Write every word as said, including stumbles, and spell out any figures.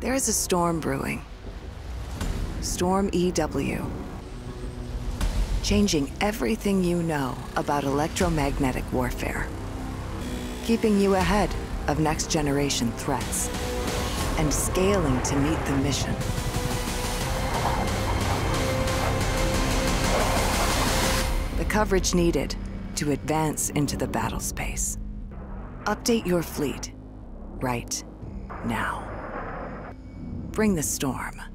There is a storm brewing. Storm E W. Changing everything you know about electromagnetic warfare. Keeping you ahead of next-generation threats. And scaling to meet the mission. The coverage needed to advance into the battle space. Update your fleet right now. Bring the storm.